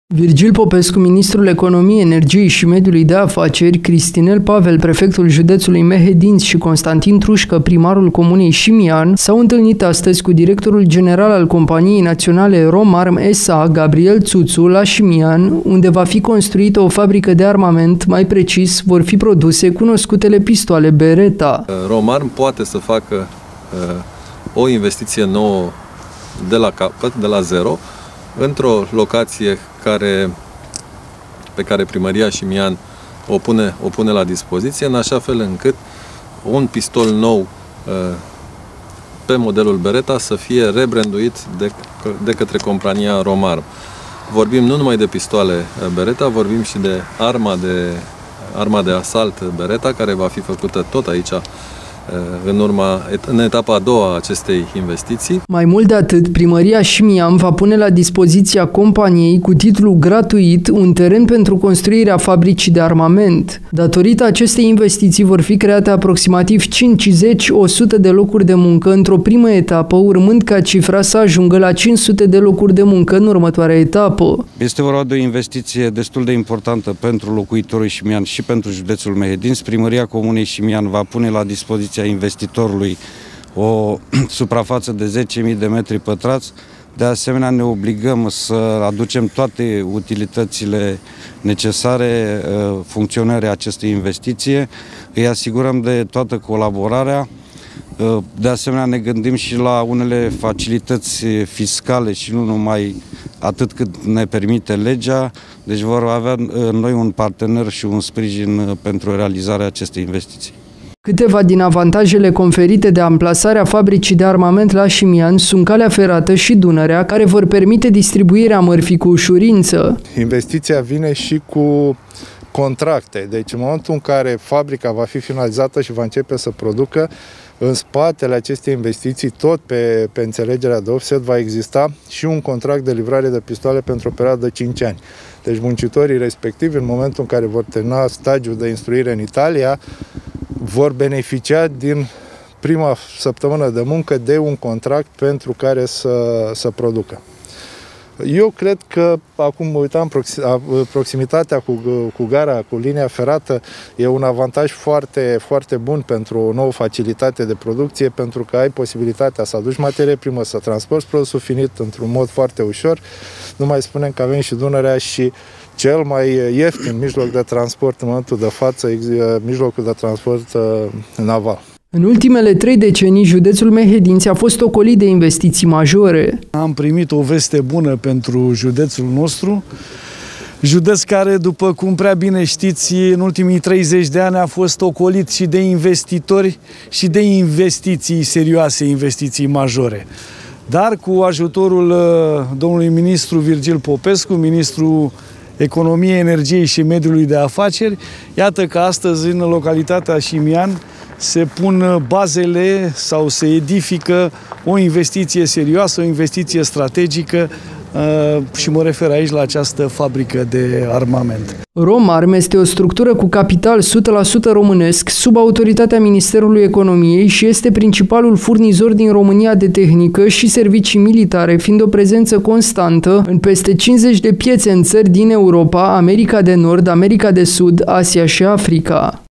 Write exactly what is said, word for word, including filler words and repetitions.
Virgil Popescu, ministrul Economiei, Energiei și Mediului de Afaceri, Cristinel Pavel, prefectul județului Mehedinți și Constantin Trușcă, primarul comunei Șimian, s-au întâlnit astăzi cu directorul general al companiei naționale Romarm S A, Gabriel Țuțu, la Șimian, unde va fi construită o fabrică de armament, mai precis, vor fi produse cunoscutele pistoale Beretta. Romarm poate să facă uh, o investiție nouă de la capăt, de la zero, într-o locație care, pe care Primăria Șimian o pune, o pune la dispoziție, în așa fel încât un pistol nou pe modelul Beretta să fie rebranduit de, de către compania Romarm. Vorbim nu numai de pistoale Beretta, vorbim și de arma de, arma de asalt Beretta, care va fi făcută tot aici, în urma, în etapa a doua a acestei investiții. Mai mult de atât, Primăria Șimian va pune la dispoziția companiei cu titlu gratuit un teren pentru construirea fabricii de armament. Datorită acestei investiții vor fi create aproximativ cincizeci la o sută de locuri de muncă într-o primă etapă, urmând ca cifra să ajungă la cinci sute de locuri de muncă în următoarea etapă. Este vorba de o investiție destul de importantă pentru locuitorii Șimian și pentru județul Mehedinți. Primăria Comunei Șimian va pune la dispoziție a investitorului o suprafață de zece mii de metri pătrați. De asemenea, ne obligăm să aducem toate utilitățile necesare funcționării acestei investiții. Îi asigurăm de toată colaborarea. De asemenea, ne gândim și la unele facilități fiscale și nu numai atât cât ne permite legea. Deci vor avea noi un partener și un sprijin pentru realizarea acestei investiții. Câteva din avantajele conferite de amplasarea fabricii de armament la Șimian sunt calea ferată și Dunărea, care vor permite distribuirea mărfii cu ușurință. Investiția vine și cu contracte, deci în momentul în care fabrica va fi finalizată și va începe să producă, în spatele acestei investiții, tot pe, pe înțelegerea de offset, va exista și un contract de livrare de pistoale pentru o perioadă de cinci ani. Deci muncitorii respectivi, în momentul în care vor termina stagiul de instruire în Italia, vor beneficia din prima săptămână de muncă de un contract pentru care să, să producă. Eu cred că, acum mă uitam, proximitatea cu, cu gara, cu linia ferată, e un avantaj foarte, foarte bun pentru o nouă facilitate de producție, pentru că ai posibilitatea să aduci materie primă, să transporti produsul finit într-un mod foarte ușor. Nu mai spunem că avem și Dunărea și cel mai ieftin mijloc de transport în momentul de față, mijlocul de transport naval. În ultimele trei decenii, județul Mehedinți a fost ocolit de investiții majore. Am primit o veste bună pentru județul nostru, județ care, după cum prea bine știți, în ultimii treizeci de ani a fost ocolit și de investitori și de investiții serioase, investiții majore. Dar cu ajutorul domnului ministru Virgil Popescu, ministrul Economiei, Energiei și Mediului de Afaceri, iată că astăzi în localitatea Șimian se pun bazele sau se edifică o investiție serioasă, o investiție strategică și mă refer aici la această fabrică de armament. Romarm este o structură cu capital o sută la sută românesc, sub autoritatea Ministerului Economiei și este principalul furnizor din România de tehnică și servicii militare, fiind o prezență constantă în peste cincizeci de piețe în țări din Europa, America de Nord, America de Sud, Asia și Africa.